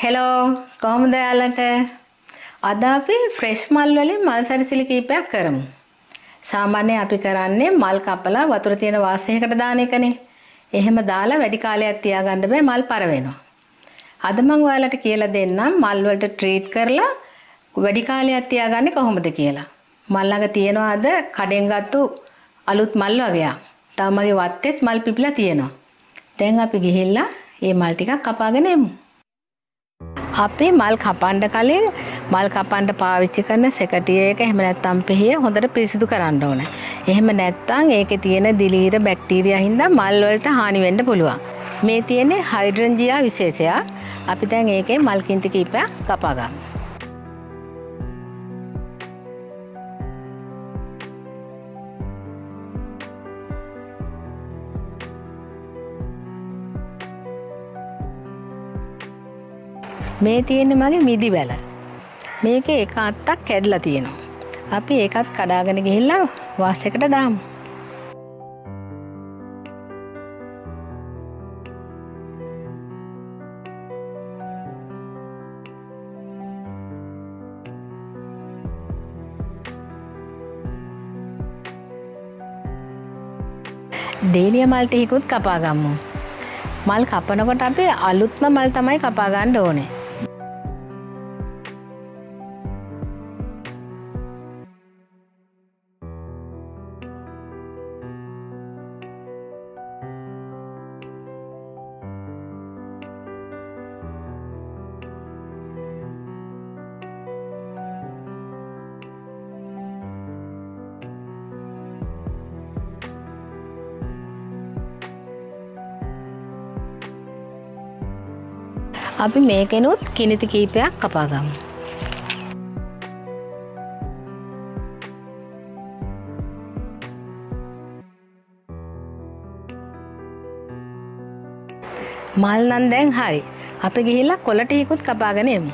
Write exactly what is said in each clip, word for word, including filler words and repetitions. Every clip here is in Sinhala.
හෙලෝ කොහොමද යාලට? අද අපි ෆ්‍රෙෂ් මල් වලින් මල් සැරසිලි කීපයක් කරමු. සාමාන්‍යයෙන් අපි කරන්නේ මල් කපලා වතුර තියෙන වාසයකට දාන එකනේ. එහෙම දාලා වැඩි කාලයක් තියාගන්න බෑ මල් පර වෙනවා. අද මම ඔයාලට කියලා දෙන්නම් මල් වලට ට්‍රීට් කරලා වැඩි කාලයක් තියාගන්නේ කොහොමද කියලා. මල් ළඟ තියනවාද කඩෙන් ගත්තු අලුත් මල් වගේක්. තව මගේ වත්තේත් මල් පිපිලා තියෙනවා. දැන් අපි ගිහිල්ලා මේ මල් ටිකක් කපාගෙන එමු. අපි මල් කපන්න කලින් මල් කපන්න පාවිච්චි කරන සෙකටිය එක එහෙම නැත්නම් පෙහිය හොඳට පිරිසිදු කරන්න ඕනේ. එහෙම නැත්නම් ඒකේ තියෙන දිලීර බැක්ටීරියා හින්දා මල් වලට හානි වෙන්න පුළුවන්. මේ තියෙන්නේ හයිඩ්‍රන්ජියා විශේෂයක්. අපි දැන් ඒකේ මල් කින්ති කීපයක් කපා ගමු. මේ තියෙන්නේ මගේ මිදි වැල. මේකේ එක අත්තක් කැඩලා තියෙනවා. අපි ඒකත් කඩාගෙන ගිහිල්ලා වාසයකට දාමු. දේනිය මල් ටිකකුත් කපා ගමු. මල් කපනකොට අපි අලුත්ම මල් තමයි කපා ගන්න ඕනේ. අපි මේකෙනුත් කිනිති කීපයක් කපා ගමු. මල් නම් දැන් හරි. අපි ගිහිල්ලා කොළ ටිකකුත් කපාගෙන එමු.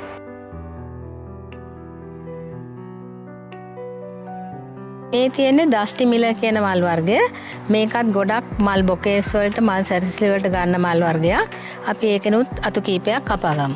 මේ තියෙන්නේ දෂ්ටි මිල කියන මල් වර්ගය. මේකත් ගොඩක් මල් බොකේස් වලට මල් සැරසිලි වලට ගන්න මල් වර්ගයක්. අපි ඒකෙනුත් අතු කීපයක් කපා ගමු.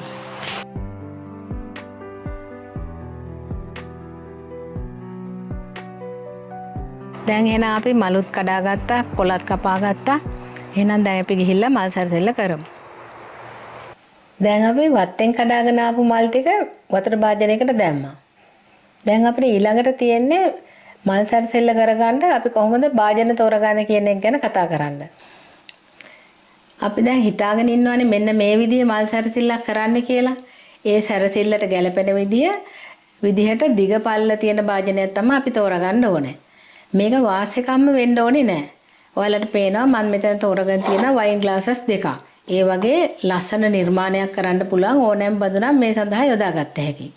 දැන් එහෙනම් අපි මලුත් කඩා ගත්තා, කොළත් කපා ගත්තා. එහෙනම් දැන් අපි ගිහිල්ලා මල් සැරසිල්ල කරමු. දැන් අපි වත්තෙන් කඩාගෙන ආපු මල් ටික වතුර භාජනයකට දැම්මා. දැන් අපිට ඊළඟට තියෙන්නේ මල් සැරසිල්ල කරගන්න අපි කොහොමද භාජන තෝරගන්නේ කියන එක ගැන කතා කරන්න. අපි දැන් හිතාගෙන ඉන්නවනේ මෙන්න මේ විදිහේ මල් සැරසිල්ලක් කරන්න කියලා. ඒ සැරසිල්ලට ගැලපෙන විදිය විදිහට දිග පල්ල තියෙන භාජනයක් තමයි අපි තෝරගන්න ඕනේ. මේක වාසිකම්ම වෙන්න ඕනේ නෑ. ඔයාලට පේනවා මම මෙතන තෝරගෙන තියෙන වයින් ග්ලාසස් දෙකක්. ඒ වගේ ලස්සන නිර්මාණයක් කරන්න පුළුවන් ඕනෑම බඳුනක් මේ සඳහා යොදාගත්ත හැකියි.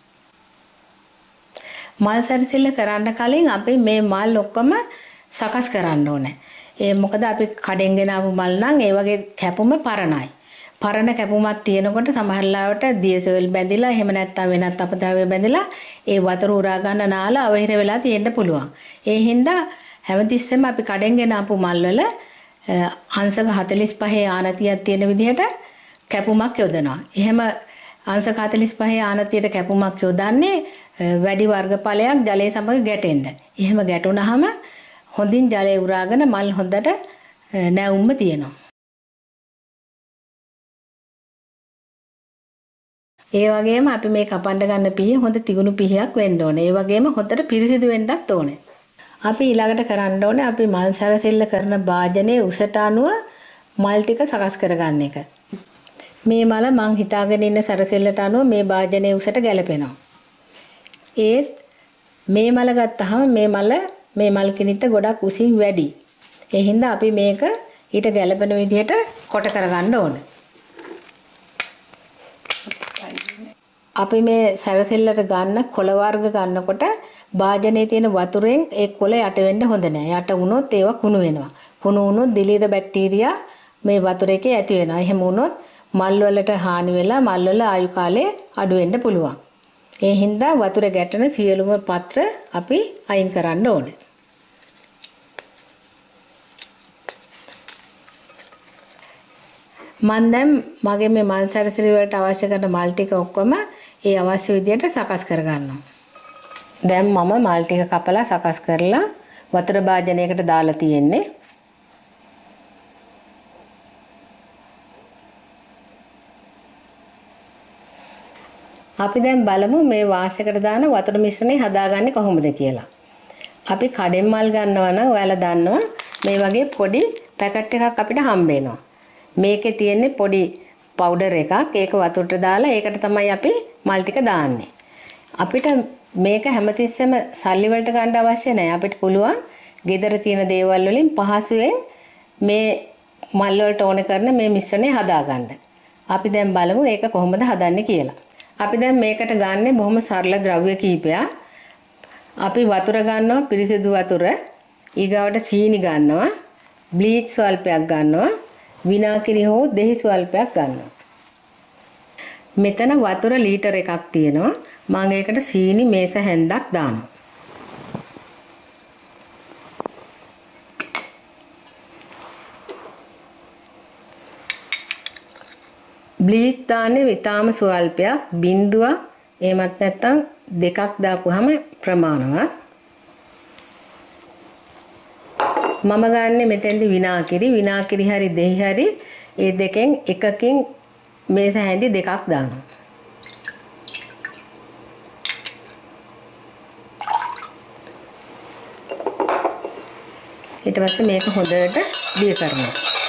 මල් සැරසිල්ල කරන්න කලින් අපි මේ මල් ඔක්කොම සකස් කරන්න ඕනේ. ඒ මොකද අපි කඩෙන් ගෙන ආපු මල් නම් ඒ වගේ කැපුම පරණයි. පරණ කැපුමක් තියෙනකොට සමහර ලාවට දියසෙවල් බැඳිලා එහෙම නැත්නම් වෙනත් අපද්‍රව්‍ය බැඳිලා ඒ වතුර උරා ගන්න නාල අවහිර වෙලා තියෙන්න පුළුවන්. ඒ හින්දා හැමතිස්සෙම අපි කඩෙන් ගෙන ආපු මල් වල අංශක හතළිස් පහේ ආනතියක් තියෙන විදිහට කැපුමක් යොදනවා. එහෙම අංශක හතළිස් පහේ ආනතියට කැපුමක් යොදන්නේ වැඩි වර්ගඵලයක් ජලය සමග ගැටෙන්න. එහෙම ගැටුණාම හොඳින් ජලය උරාගෙන මල් හොඳට නැවුම්ම තියෙනවා. ඒ වගේම අපි මේ කපන්න ගන්න පිහිය හොඳ තිගුණු පිහියක් වෙන්න ඕනේ. ඒ වගේම හොඳට පිරිසිදු වෙන්නත් ඕනේ. අපි ඊළඟට කරන්න ඕනේ අපි මල් සැරසිල්ල කරන භාජනයේ උසට අනුව මල් ටික සකස් කරගන්න එක. මේ මල මං හිතාගෙන ඉන්න සැරසිල්ලට අනුව මේ භාජනයේ උසට ගැලපෙනවා. ඒත් මේ මල ගත්තාම මේ මල මේ මල් කිනිත්ත ගොඩක් උසින් වැඩි. ඒ හින්දා අපි මේක ඊට ගැලපෙන විදිහට කොට කරගන්න ඕනේ. අපි මේ සැරසිල්ලට ගන්න කොළ වර්ග ගන්නකොට භාජනයේ තියෙන වතුරෙන් ඒ කොළ යට වෙන්න හොඳ නැහැ. යට වුණොත් ඒවා කුණු වෙනවා. කුණු වුණොත් දිලීර බැක්ටීරියා මේ වතුර එකේ ඇති වෙනවා. එහෙම වුණොත් මල් වලට හානි වෙලා මල් වල ආයු කාලය අඩු වෙන්න පුළුවන්. ඒ හින්දා වතුර ගැටෙන සියලුම පත්‍ර අපි අයින් කරන්න ඕනේ. මම දැන් මගේ මේ මල් සැරසිලි වලට අවශ්‍ය කරන මල් ටික ඔක්කොම ඒ අවශ්‍ය විදිහට සකස් කරගන්නවා. දැන් මම මල් ටික කපලා සකස් කරලා වතුර භාජනයකට දාලා තියෙන්නේ. අපි දැන් බලමු මේ වාසයකට දාන වතුර මිශ්‍රණය හදාගන්නේ කොහොමද කියලා. අපි කඩෙන් මල් ගන්නවා නම් ඔයාලා දන්නවා මේ වගේ පොඩි පැකට් එකක් අපිට හම්බ වෙනවා. මේකේ තියෙන්නේ පොඩි පවුඩර් එකක්. ඒක වතුරට දාලා ඒකට තමයි අපි මල් ටික දාන්නේ. අපිට මේක හැමතිස්සෙම සල්ලි වලට ගන්න අවශ්‍ය නැහැ. අපිට පුළුවන් ගෙදර තියෙන දේවල් වලින් පහසුවෙන් මේ මල් වලට ඕන කරන මේ මිශ්‍රණය හදාගන්න. අපි දැන් බලමු ඒක කොහොමද හදන්නේ කියලා. අපි දැන් මේකට ගන්නෙ බොහොම සරල ද්‍රව්‍ය කීපයක්. අපි වතුර ගන්නවා පිරිසිදු වතුර. ඊගාවට සීනි ගන්නවා. බ්ලීච් ස්වල්පයක් ගන්නවා. විනාකිරි හෝ දෙහි ස්වල්පයක් ගන්නවා. මෙතන වතුර ලීටර එකක් තියෙනවා. මම ඒකට සීනි මේස හැන්දක් දානවා. බ්ලීච් දාන්නේ විතාම ස්වල්පයක් බිඳුවක් එහෙමත් නැත්නම් දෙකක් දාපුවාම ප්‍රමාණවත්. මම ගන්නෙ මෙතෙන්දි විනාකිරි විනාකිරි හරි දෙහි හරි ඒ දෙකෙන් එකකින් මේස හැඳි දෙකක් දානවා. ඊට පස්සේ මේක හොඳට දිය කරනවා.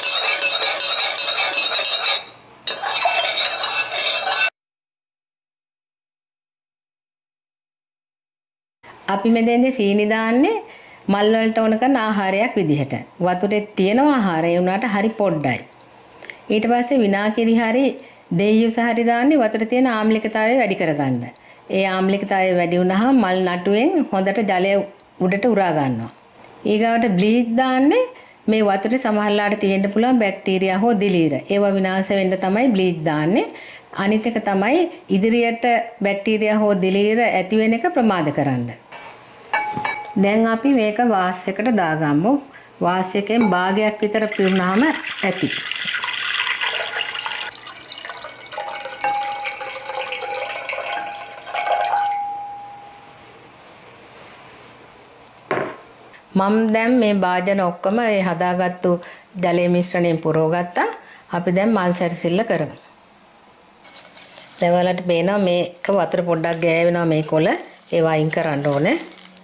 අපි මෙතෙන්දී සීනි දාන්නේ මල් වලට ඕන කරන ආහාරයක් විදිහට. වතුරේ තියෙන ආහාරය වුණාට හරි පොඩ්ඩයි. ඊට පස්සේ විනාකිරි හරි දෙයියුස හරි දාන්නේ වතුරේ තියෙන ආම්ලිකතාවය වැඩි කරගන්න. ඒ ආම්ලිකතාවය වැඩි වුණාම මල් නටුවෙන් හොඳට ජලය උඩට උරා ගන්නවා. ඊගාවට බ්ලීච් දාන්නේ මේ වතුරේ සමහරලාට තියෙන්න පුළුවන් බැක්ටීරියා හෝ දිලීර. ඒවා විනාශ වෙන්න තමයි බ්ලීච් දාන්නේ. අනිත් එක තමයි ඉදිරියට බැක්ටීරියා හෝ දිලීර ඇති වෙන එක ප්‍රමාද කරන්න. දැන් අපි මේක වාසයකට දාගමු. වාසයකෙන් භාගයක් විතර පිරුණාම ඇති. මම දැන් මේ භාජන ඔක්කොම ඒ හදාගත්තු ජලයේ මිශ්‍රණයෙන් පුරවගත්තා. අපි දැන් මල් සැරසිල්ල කරමු. දැන් ඔයාලට පේනවා මේක වතුර පොඩ්ඩක් ගෑවෙනවා මේ කොළ. ඒවා අයින් කරන්න ඕනේ.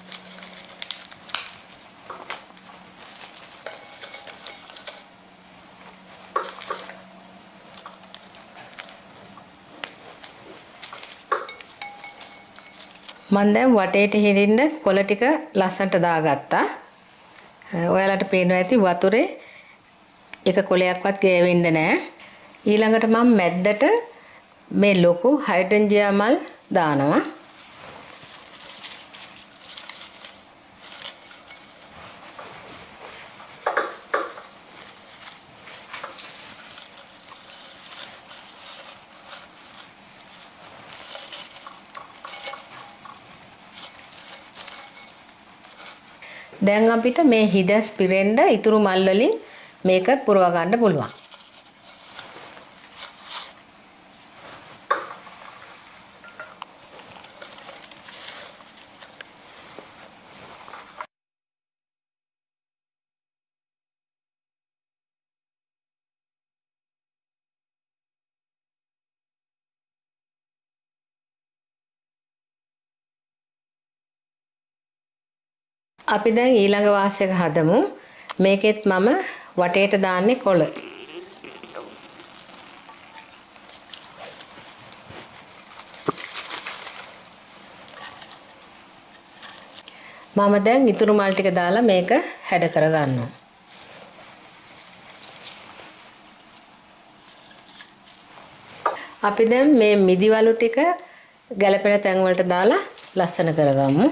මම දැන් වටේට හිරින්න කොළ ටික ලස්සනට දාගත්තා. ඔයාලට පේනවා ඇති වතුරේ එක කොළයක්වත් ගෑවෙන්නේ නැහැ. ඊළඟට මම මැද්දට මේ ලොකු හයිඩ්‍රන්ජියා මල් දානවා. දැන් අපිට මේ හිදස් පිරෙන්න ඉතුරු මල් වලින් මේක පුරව ගන්න පුළුවන්. අපි දැන් ඊළඟ වාසයක හදමු. මේකෙත් මම වටේට දාන්නේ කොළ. මම දැන් ඉතුරු මල් ටික දාලා මේක හැඩ කරගන්නවා. අපි දැන් මේ මිදිවලු ටික ගැලපෙන තැන් වලට දාලා ලස්සන කරගමු.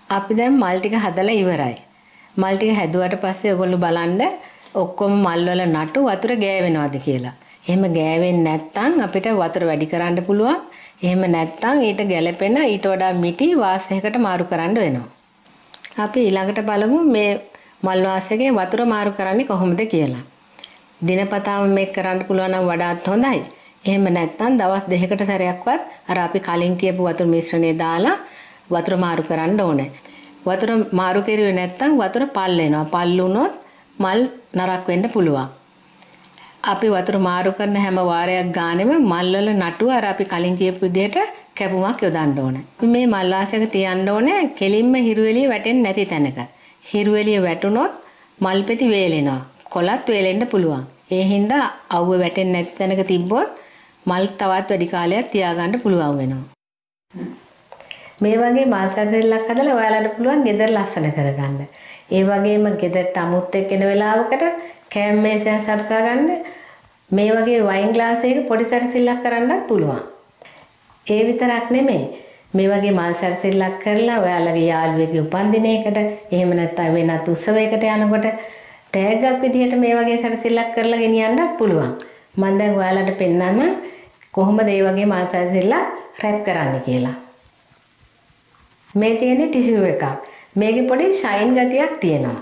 අපි දැන් මල් ටික හදලා ඉවරයි. මල් ටික හැදුවට පස්සේ ඔයගොල්ලෝ බලන්න ඔක්කොම මල් වල නටු වතුර ගෑවෙනවද කියලා. එහෙම ගෑවෙන්නේ නැත්නම් අපිට වතුර වැඩි කරන්න පුළුවන්. එහෙම නැත්නම් ඊට ගැළපෙන ඊට වඩා මිටි වාසයකට මාරු කරන්න වෙනවා. අපි ඊළඟට බලමු මේ මල් වාසයකේ වතුර මාරු කරන්නේ කොහොමද කියලා. දිනපතාම මේක කරන්න පුළුවන් නම් වඩාත් හොඳයි. එහෙම නැත්නම් දවස් දෙකකට සැරයක්වත් අර අපි කලින් කියපු වතුර මිශ්‍රණය දාලා වතුර මාරු කරන්න ඕනේ. වතුර මාරු කරුවේ නැත්නම් වතුර පල් වෙනවා. පල් වුණොත් මල් නරක් වෙන්න පුළුවන්. අපි වතුර මාරු කරන හැම වාරයක් ගානෙම මල් වල නටුව අර අපි කලින් කියපු විදිහට කැපුමක් යොදන්න ඕනේ. මේ මල් වාසයක තියන්න ඕනේ කෙලින්ම හිරු එළිය වැටෙන්නේ නැති තැනක. හිරු එළිය වැටුනොත් මල් පෙති වේලෙනවා. කොළත් වේලෙන්න පුළුවන්. ඒ හින්දා අවුව වැටෙන්නේ නැති තැනක තිබ්බොත් මල් තවත් වැඩි කාලයක් තියාගන්න පුළුවන් වෙනවා. මේ වගේ මල් සැරසිල්ලක් හදලා ඔයාලට පුළුවන් ගෙදර ලස්සන කරගන්න. ඒ වගේම ගෙදරට අමුත් එක්ක එන වෙලාවකට කෑම මේසයක් සරසා ගන්න මේ වගේ වයින් ග්ලාසයක පොඩි සැරසිල්ලක් කරන්නත් පුළුවන්. ඒ විතරක් නෙමෙයි. මේ වගේ මල් සැරසිල්ලක් කරලා ඔයාලගේ යාළුවෙකුගේ උපන්දිනයකට එහෙම නැත්නම් වෙනත් උත්සවයකට යනකොට තෑග්ගක් විදිහට මේ වගේ සැරසිල්ලක් කරලා ගෙනියන්නත් පුළුවන්. මම දැන් ඔයාලට පෙන්නන්න කොහොමද මේ වගේ මල් සැරසිල්ලක් රැප් කරන්න කියලා. මේ තියෙන්නේ ටිෂු එකක්. මේකේ පොඩි ෂයින් ගතියක් තියෙනවා.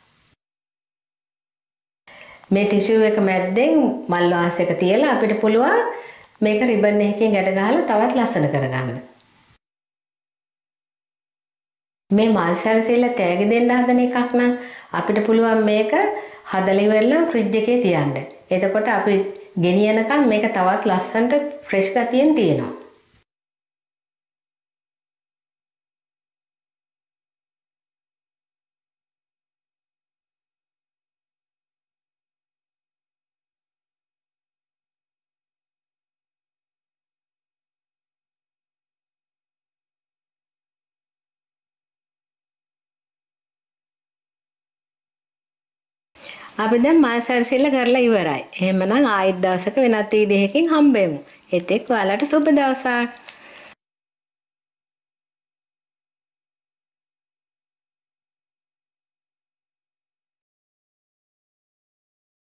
මේ ටිෂු එක මැද්දෙන් මල් වාසයක තියලා අපිට පුළුවන් මේක රිබන් එකකින් ගැට ගහලා තවත් ලස්සන කරගන්න. මේ මල් සැරසිල්ල තෑගි දෙන්න හදන එකක් නම් අපිට පුළුවන් මේක හදලා ඉවරලා ෆ්‍රිජ් එකේ තියන්න. එතකොට අපි ගෙනියනකම් මේක තවත් ලස්සනට ෆ්‍රෙෂ් ගතියෙන් තියෙනවා. අපි දැන් මල් සැරසිල්ල කරලා ඉවරයි. එහෙමනම් ආයෙත් දවසක වෙනත් වීඩියෝකින් හම්බෙමු. එතෙක් ඔයාලට සුබ දවසක්.